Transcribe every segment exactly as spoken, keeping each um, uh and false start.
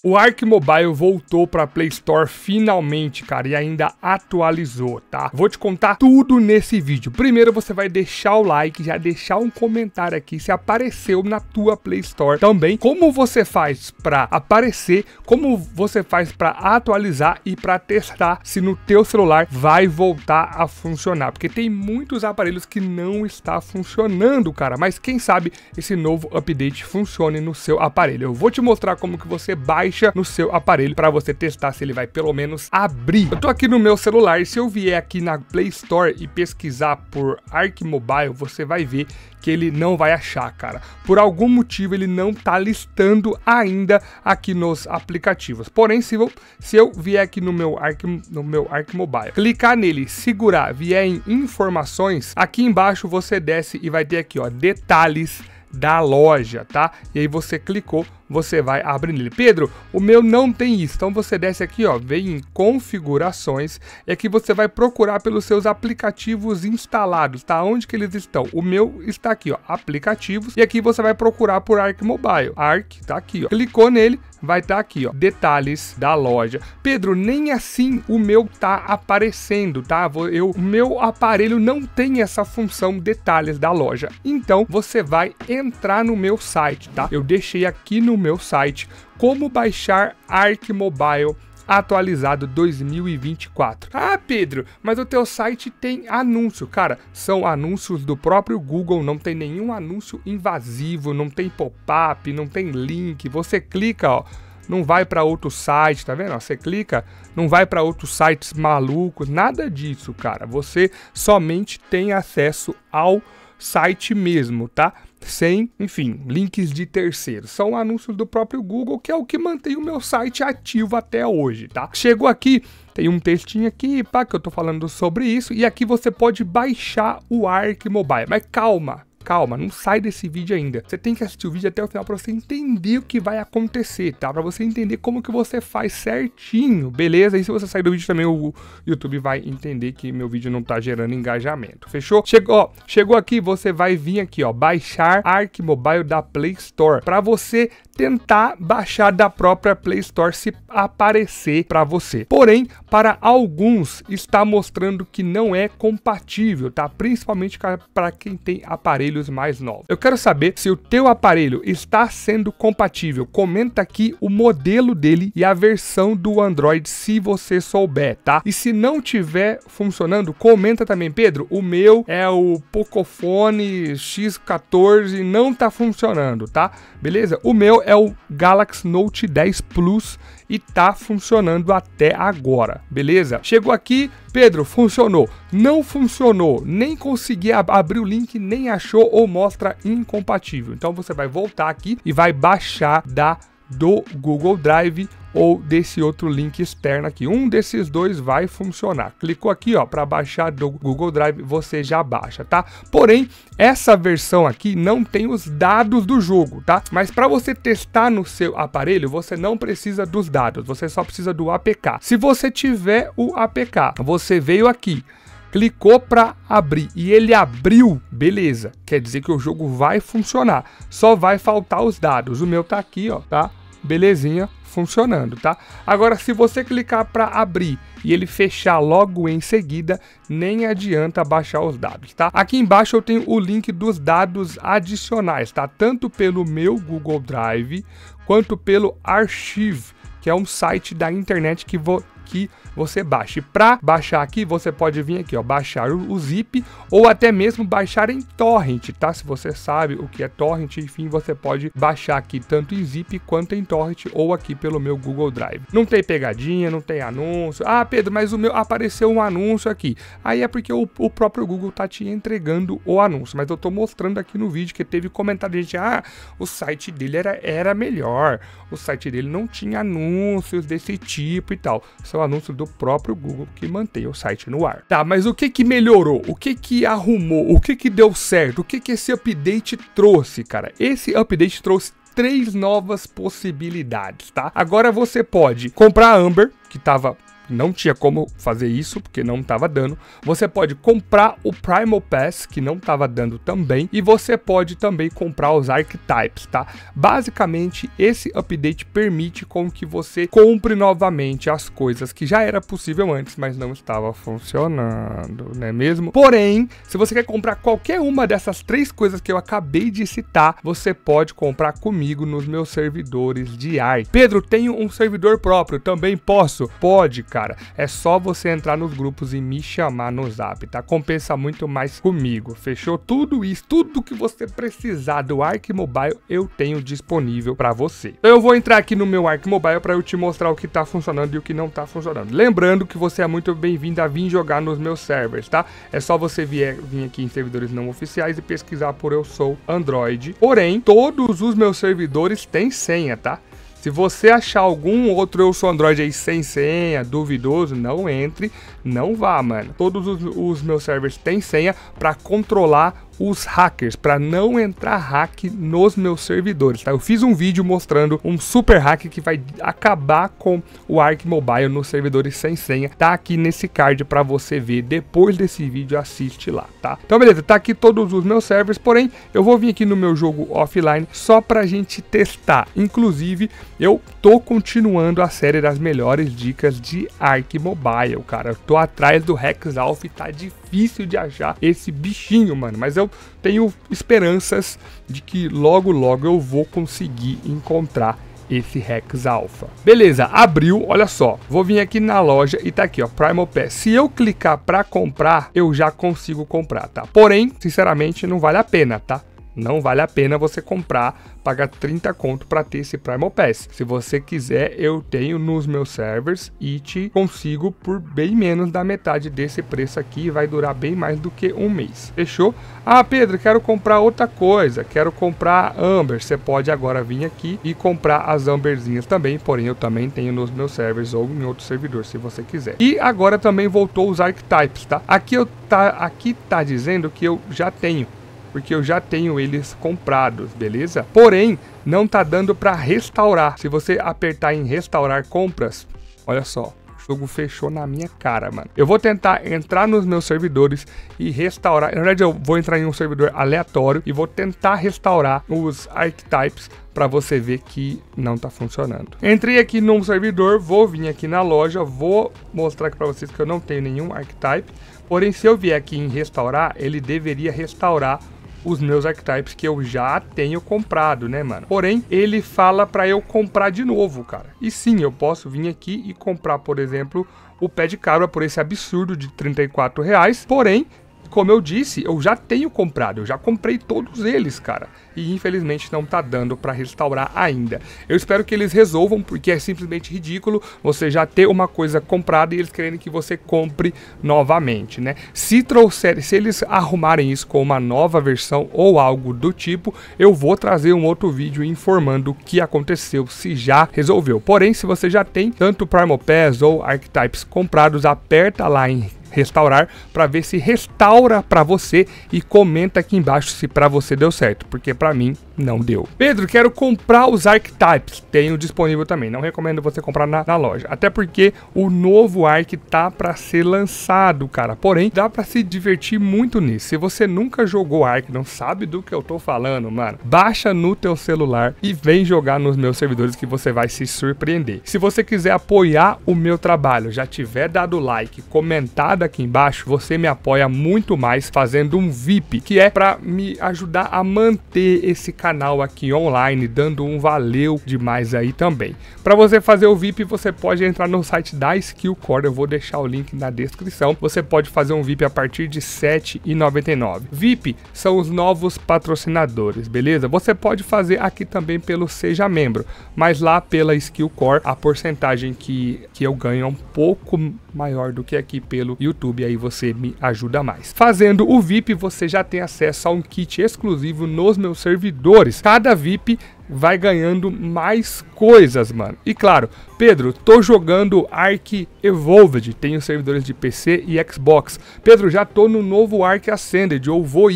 O Ark Mobile voltou para Play Store finalmente, cara, e ainda atualizou, tá? Vou te contar tudo nesse vídeo. Primeiro você vai deixar o like, já deixar um comentário aqui se apareceu na tua Play Store também. Como você faz para aparecer, como você faz para atualizar e para testar se no teu celular vai voltar a funcionar, porque tem muitos aparelhos que não está funcionando, cara, mas quem sabe esse novo update funcione no seu aparelho. Eu vou te mostrar como que você baixa no seu aparelho para você testar se ele vai pelo menos abrir. Eu tô aqui no meu celular e se eu vier aqui na Play Store e pesquisar por Ark Mobile, você vai ver que ele não vai achar, cara. Por algum motivo ele não tá listando ainda aqui nos aplicativos. Porém, se eu, se eu vier aqui no meu Ark, no meu Ark Mobile, clicar nele, segurar, vier em informações, aqui embaixo você desce e vai ter aqui, ó, detalhes da loja, tá? E aí você clicou, você vai abrir nele. Pedro, o meu não tem isso. Então você desce aqui, ó, vem em configurações e aqui você vai procurar pelos seus aplicativos instalados, tá? Onde que eles estão? O meu está aqui, ó, aplicativos, e aqui você vai procurar por Ark Mobile. Ark tá aqui, ó. Clicou nele, vai estar tá aqui, ó, detalhes da loja. Pedro, nem assim o meu tá aparecendo, tá? Eu, o meu aparelho não tem essa função detalhes da loja. Então você vai entrar no meu site, tá? Eu deixei aqui no meu site como baixar Ark Mobile atualizado dois mil e vinte e quatro. Ah, Pedro, mas o teu site tem anúncio. Cara, são anúncios do próprio Google, não tem nenhum anúncio invasivo, não tem pop-up, não tem link. Você clica, ó, não vai para outro site, tá vendo? Você clica, não vai para outros sites malucos, nada disso, cara. Você somente tem acesso ao site mesmo, tá? Sem, enfim, links de terceiros. São anúncios do próprio Google, que é o que mantém o meu site ativo até hoje, tá? Chegou aqui, tem um textinho aqui, pá, que eu tô falando sobre isso, e aqui você pode baixar o Ark Mobile. Mas calma, calma, não sai desse vídeo ainda. Você tem que assistir o vídeo até o final para você entender o que vai acontecer, tá? Para você entender como que você faz certinho, beleza? E se você sair do vídeo também, o YouTube vai entender que meu vídeo não tá gerando engajamento, fechou? Chegou, ó, chegou aqui, você vai vir aqui, ó, baixar Ark Mobile da Play Store, para você tentar baixar da própria Play Store se aparecer para você. Porém, para alguns está mostrando que não é compatível, tá? Principalmente para quem tem aparelhos mais novos. Eu quero saber se o teu aparelho está sendo compatível. Comenta aqui o modelo dele e a versão do Android, se você souber, tá? E se não tiver funcionando, comenta também. Pedro, o meu é o Pocophone X quatorze, não tá funcionando, tá? Beleza? O meu é o Galaxy Note dez Plus e tá funcionando até agora, beleza? Chegou aqui, Pedro, funcionou. Não funcionou, nem consegui ab abrir o link, nem achou ou mostra incompatível. Então você vai voltar aqui e vai baixar da do Google Drive ou desse outro link externo aqui. Um desses dois vai funcionar. Clicou aqui, ó, para baixar do Google Drive, você já baixa, tá? Porém, essa versão aqui não tem os dados do jogo, tá? Mas para você testar no seu aparelho, você não precisa dos dados, você só precisa do A P K. Se você tiver o A P K, você veio aqui, clicou para abrir e ele abriu, beleza. Quer dizer que o jogo vai funcionar. Só vai faltar os dados. O meu tá aqui, ó, tá? Belezinha, funcionando, tá? Agora, se você clicar para abrir e ele fechar logo em seguida, nem adianta baixar os dados, tá? Aqui embaixo eu tenho o link dos dados adicionais, tá? Tanto pelo meu Google Drive quanto pelo Archive, que é um site da internet que vou que você baixe. Para baixar aqui, você pode vir aqui, ó, baixar o, o zip ou até mesmo baixar em torrent, tá? Se você sabe o que é torrent, enfim, você pode baixar aqui tanto em zip quanto em torrent ou aqui pelo meu Google Drive. Não tem pegadinha, não tem anúncio. Ah, Pedro, mas o meu apareceu um anúncio aqui. Aí é porque o, o próprio Google tá te entregando o anúncio, mas eu tô mostrando aqui no vídeo que teve comentário de gente, ah, o site dele era, era melhor, o site dele não tinha anúncios desse tipo e tal. São anúncios do próprio Google que mantém o site no ar. Tá, mas o que que melhorou? O que que arrumou? O que que deu certo? O que que esse update trouxe, cara? Esse update trouxe três novas possibilidades, tá? Agora você pode comprar a Amber, que tava não tinha como fazer isso, porque não estava dando. Você pode comprar o Primal Pass, que não estava dando também, e você pode também comprar os Archetypes, tá? Basicamente, esse update permite com que você compre novamente as coisas que já era possível antes, mas não estava funcionando, não é mesmo? Porém, se você quer comprar qualquer uma dessas três coisas que eu acabei de citar, você pode comprar comigo nos meus servidores de Ark. Pedro, tenho um servidor próprio, também posso? Pode, cara. É só você entrar nos grupos e me chamar no Zap, tá? Compensa muito mais comigo, fechou? Tudo isso, tudo que você precisar do Ark Mobile, eu tenho disponível para você. Então eu vou entrar aqui no meu Ark Mobile para eu te mostrar o que tá funcionando e o que não tá funcionando. Lembrando que você é muito bem-vindo a vir jogar nos meus servers, tá? É só você vir, vir aqui em servidores não oficiais e pesquisar por Eu Sou Android. Porém, todos os meus servidores têm senha, tá? Se você achar algum outro Eu Sou Android aí sem senha, duvidoso, não entre, não vá, mano. Todos os, os meus servers têm senha para controlar os hackers, para não entrar hack nos meus servidores, tá? Eu fiz um vídeo mostrando um super hack que vai acabar com o Ark Mobile nos servidores sem senha. Tá aqui nesse card para você ver. Depois desse vídeo, assiste lá, tá? Então, beleza, tá aqui todos os meus servers, porém, eu vou vir aqui no meu jogo offline só pra gente testar. Inclusive, eu tô continuando a série das melhores dicas de Ark Mobile, cara. Eu tô atrás do Hex Alpha e tá difícil de achar esse bichinho, mano, mas eu tenho esperanças de que logo logo eu vou conseguir encontrar esse Hex Alpha. Beleza, abriu, olha só, vou vir aqui na loja e tá aqui, ó, Primal Pass. Se eu clicar para comprar, eu já consigo comprar, tá? Porém, sinceramente, não vale a pena, tá? Não vale a pena você comprar, pagar trinta conto para ter esse Primal Pass. Se você quiser, eu tenho nos meus servers e te consigo por bem menos da metade desse preço aqui. Vai durar bem mais do que um mês. Fechou? Ah, Pedro, quero comprar outra coisa. Quero comprar Amber. Você pode agora vir aqui e comprar as Amberzinhas também. Porém, eu também tenho nos meus servers ou em outro servidor, se você quiser. E agora também voltou os Archetypes, tá? Aqui, eu tá, aqui tá dizendo que eu já tenho, porque eu já tenho eles comprados, beleza? Porém, não tá dando para restaurar. Se você apertar em restaurar compras, olha só, o jogo fechou na minha cara, mano. Eu vou tentar entrar nos meus servidores e restaurar. Na verdade, eu vou entrar em um servidor aleatório e vou tentar restaurar os Archetypes para você ver que não tá funcionando. Entrei aqui num servidor, vou vir aqui na loja, vou mostrar aqui para vocês que eu não tenho nenhum Archetype. Porém, se eu vier aqui em restaurar, ele deveria restaurar os meus Archetypes que eu já tenho comprado, né, mano? Porém, ele fala para eu comprar de novo, cara. E sim, eu posso vir aqui e comprar, por exemplo, o pé de cabra por esse absurdo de trinta e quatro reais. Porém, como eu disse, eu já tenho comprado, eu já comprei todos eles, cara. E infelizmente não tá dando para restaurar ainda. Eu espero que eles resolvam, porque é simplesmente ridículo você já ter uma coisa comprada e eles querendo que você compre novamente, né? Se trouxerem, se eles arrumarem isso com uma nova versão ou algo do tipo, eu vou trazer um outro vídeo informando o que aconteceu, se já resolveu. Porém, se você já tem tanto Primal Pass ou Archetypes comprados, aperta lá em restaurar para ver se restaura para você e comenta aqui embaixo se para você deu certo, porque para mim não deu. Pedro, quero comprar os Archetypes. Tenho disponível também. Não recomendo você comprar na, na loja, até porque o novo Ark tá para ser lançado, cara. Porém, dá para se divertir muito nisso. Se você nunca jogou Ark, não sabe do que eu tô falando, mano, baixa no teu celular e vem jogar nos meus servidores que você vai se surpreender. Se você quiser apoiar o meu trabalho, já tiver dado like, comentado aqui embaixo, você me apoia muito mais fazendo um V I P, que é para me ajudar a manter esse canal aqui online, dando um valeu demais aí também. Para você fazer o V I P, você pode entrar no site da Skill Core, eu vou deixar o link na descrição. Você pode fazer um V I P a partir de sete reais e noventa e nove centavos. V I P são os novos patrocinadores, beleza? Você pode fazer aqui também pelo Seja Membro, mas lá pela Skill Core a porcentagem que, que eu ganho é um pouco maior do que aqui pelo YouTube, aí você me ajuda mais. Fazendo o V I P, você já tem acesso a um kit exclusivo nos meus servidores. Cada V I P vai ganhando mais coisas, mano. E claro, Pedro, tô jogando Ark Evolved, tenho servidores de P C e Xbox. Pedro, já tô no novo Ark Ascended, ou vou ir.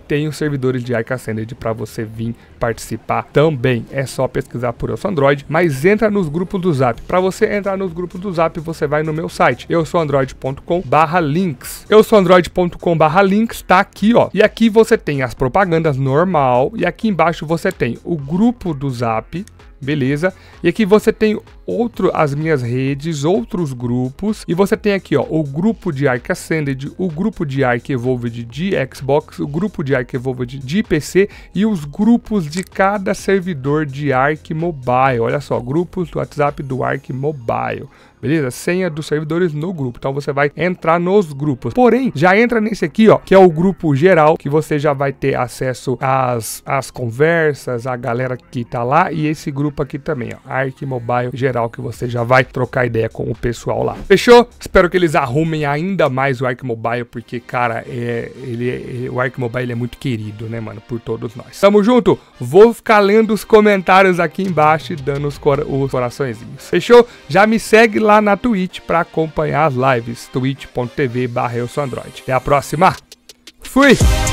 tem os servidores de Arc Ascended para você vir participar também. É só pesquisar por Eu Sou Android, mas entra nos grupos do Zap. Para você entrar nos grupos do Zap, você vai no meu site, eu sou android ponto com barra links. eu sou android ponto com barra links, tá aqui, ó. E aqui você tem as propagandas normal e aqui embaixo você tem o grupo do Zap, beleza? E aqui você tem outro, as minhas redes, outros grupos, e você tem aqui, ó, o grupo de Arc Ascended, o grupo de Arc Evolved de Xbox, o grupo de Arc Evolved de P C e os grupos de cada servidor de Arc Mobile. Olha só, grupos do WhatsApp do Arc Mobile. Beleza? Senha dos servidores no grupo. Então você vai entrar nos grupos. Porém, já entra nesse aqui, ó, que é o grupo geral, que você já vai ter acesso às, às conversas, a galera que tá lá, e esse grupo aqui também, ó, Arc Mobile geral, que você já vai trocar ideia com o pessoal lá. Fechou? Espero que eles arrumem ainda mais o Arc Mobile, porque, cara, é, ele, é, o Arc Mobile é muito querido, né, mano, por todos nós. Tamo junto? Vou ficar lendo os comentários aqui embaixo e dando os, cora os coraçõezinhos. Fechou? Já me segue lá lá na Twitch para acompanhar as lives, twitch ponto tv barra eu sou android. Até a próxima. Fui!